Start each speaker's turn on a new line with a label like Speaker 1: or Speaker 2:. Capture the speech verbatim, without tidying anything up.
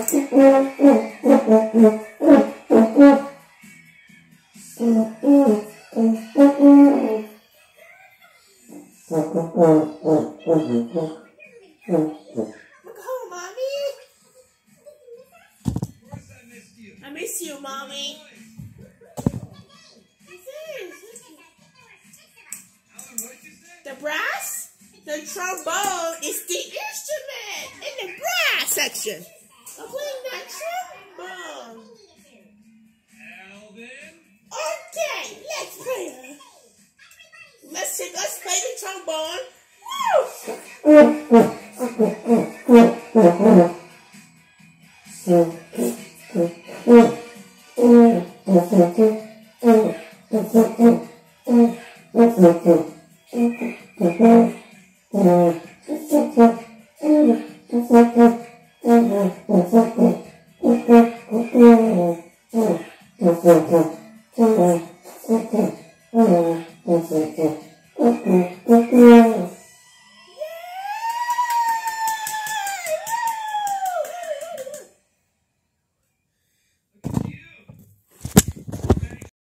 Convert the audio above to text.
Speaker 1: Mommy. I miss you, Mommy. The brass? The trombone is the instrument in the brass section. I'm playing that trombone. Okay, let's play it. Let's see, let's play the trombone. Woo!